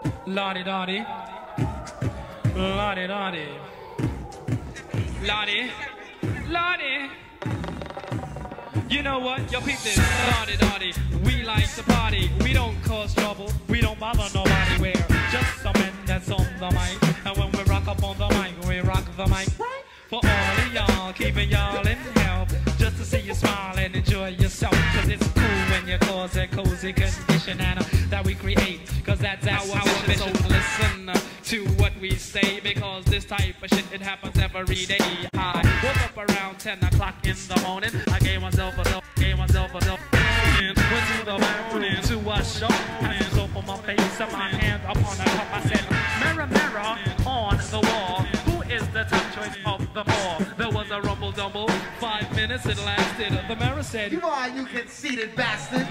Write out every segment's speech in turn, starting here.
La-di-da-di. La-di-da-di. La-di. La-di. You know what? Yo, peep this. La-di-da-di. We like to party. We don't cause trouble. We don't bother nobody. We're just some men that's on the mic. And when we rock up on the mic, we rock the mic. For all of y'all, keeping y'all in health. Just to see you smile and enjoy yourself. Cause it's cool when you cause a cozy condition and that we create. Cause that's our mission. So listen to what we say. Because this type of shit, it happens every day. I woke up around 10 o'clock in the morning. I gave myself a went to the mountain to a show. Had soap on my face and my hand up on the cup. I said, mirror, mirror on the wall, who is the top choice of them all? There was a rumble dumble, 5 minutes it lasted. The mirror said, "Come on, you conceited bastard."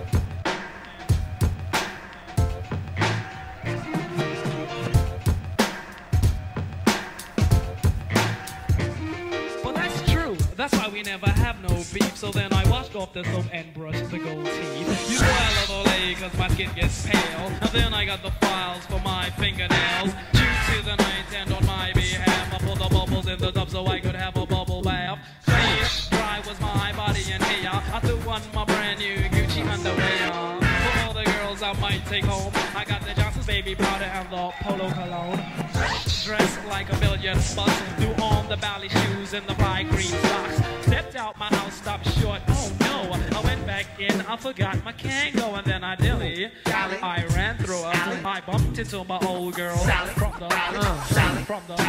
Well, that's true. That's why we never have no beef. So then I washed off the soap and brushed the gold teeth. You know I love Olay cause my skin gets pale. And then I got the files for my fingernails. Due to the night and on my behalf, I put the bubbles in the tub so I could have a bubble bath. Clean, dry was my body and hair. I threw on my brand new Gucci underwear. For all the girls I might take home, I got the Johnson's baby powder and the Polo cologne. Dressed like a million bucks, threw on the ballet shoes and the bright green socks. Stepped out my house, stopped short, oh no. I went back in, I forgot my Kango, and then I dilly. I ran through her, I bumped into my old girl. From the, from the,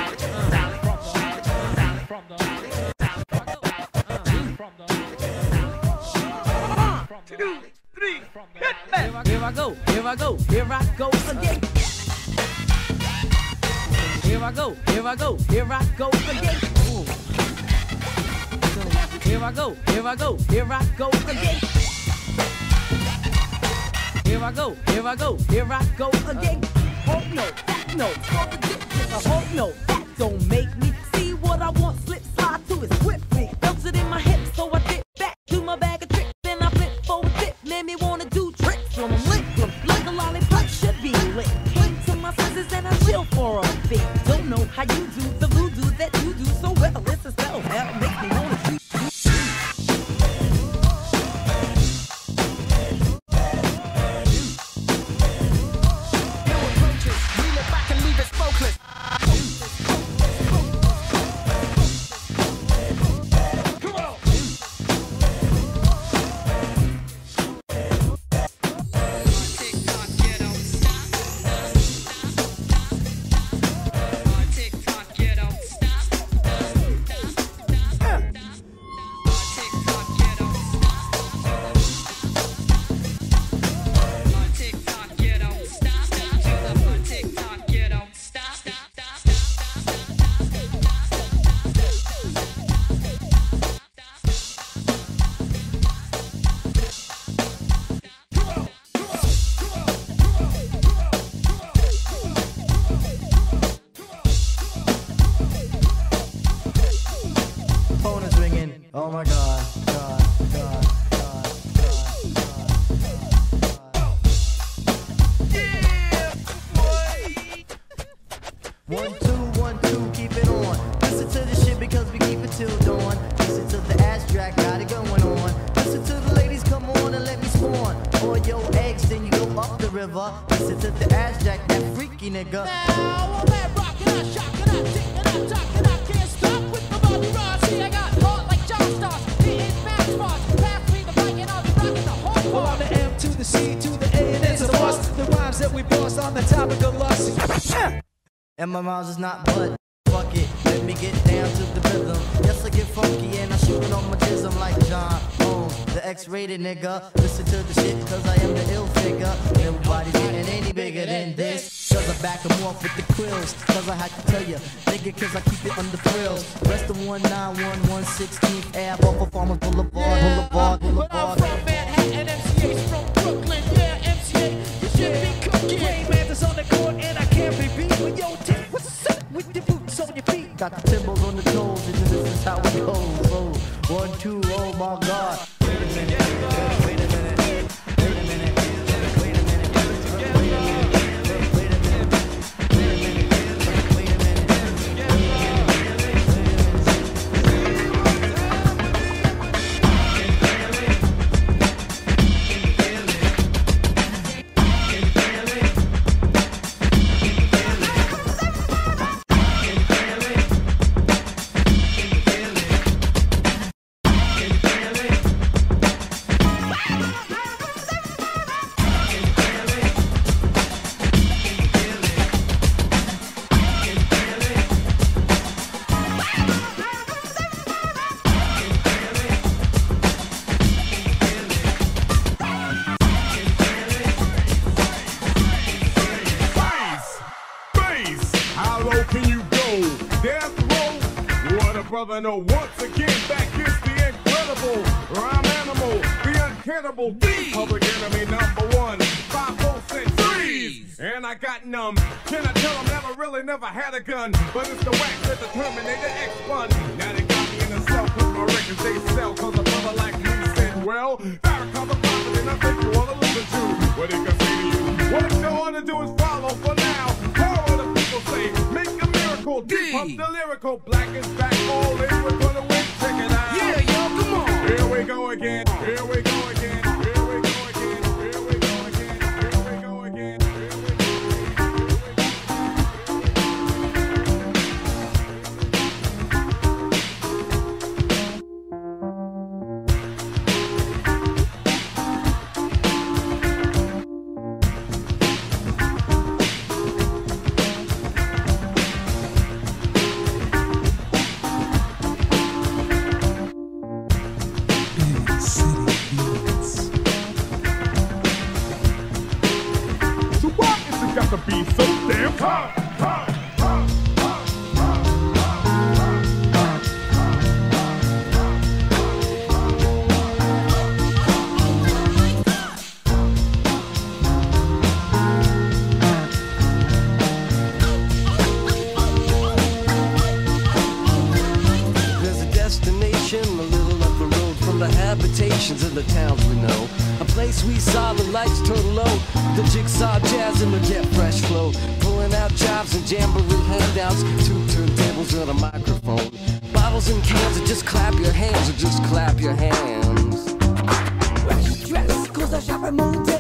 Here I go, here I go, here I go again. Here I go, here I go, here I go again. Ooh. Here I go, here I go, here I go again. Here I go, here I go, here I go again. Oh no, no, oh no, that don't make me see what I want. Slip slide to it swiftly, belted in my hips, so I dip back to my bag of tricks. Then I flip for a dip, made me wanna do tricks from them lick them like a lollipop should be lit. Cling to my senses and I chill for a bit. Don't know how you do the voodoo that you do so well. It's a spell, hell, make me wanna shoot. Oh my God, God, God, God, God. Yeah, boy. 1, 2, keep it on. Listen to the shit because we keep it till dawn. Listen to the ass track, got it going on. Listen to the ladies, come on and let me spawn. Or your eggs, then you go up the river. Listen to the ass jack, that freaky nigga. Now I'm at rockin', I shockin', I tickin', I talkin', I can't stop with my body rod. See, I got heart like John Stars, hitting fast spots. Pass me the bike and I'll be rockin' the whole Well, I'm the M to the C to the A and it's a must. The rhymes that we boss on the topic of lust. And my rhymes is not but. Fuck it, let me get down to the rhythm. Yes, I get funky and I shoot it on my jism like John Holmes, the X-rated nigga. Listen to the shit cause I am the ill figure. Nobody's getting any bigger than this. Cause I back them off with the quills. Cause I had to tell ya, nigga, cause I keep it under frills. Rest of 191 16th Ave off of Farmers Boulevard, Boulevard, Boulevard. But I'm from Manhattan, MCA's from Brooklyn. Yeah, MCA, you should be cooking. Rainman's on the court and I can't be beat. But yo, Tim, what's the set with the boots on your feet? Got the timbals on the toes and this is how it goes. Oh, 1, 2, oh my God. Wait a minute, wait a minute, wait a minute, wait a minute, wait a minute, wait a minute, wait a minute. brother know once again back is the incredible rhyme animal, the uncannibal D. Public enemy #1, 5 4 6 3s. And I got numb. Can I tell them never had a gun? But it's the wax that the Terminator X spun. Now they got me in a cell cause my records they sell. Cause a brother like me said, well, Farrakhan's a prophet and I think you wanna listen to what they can say to you. What you wanna do is follow for now. What the people say, make a miracle. Deep pump the lyrical, black is back, all in, we're gonna win, check it out. Yeah, yo, come on. Here we go again, here we go again, here we go again, here we go again, here we go again, got to be so damn hot. There's a destination a little up the road from the habitations of the towns we know. A place we saw the lights turn low, the jigsaw jazz and the get fresh flow, pulling out jobs and jamboree handouts, 2 turntables and a microphone, bottles and cans, and just clap your hands, or just clap your hands. Fresh dress, cause I shop at Motown.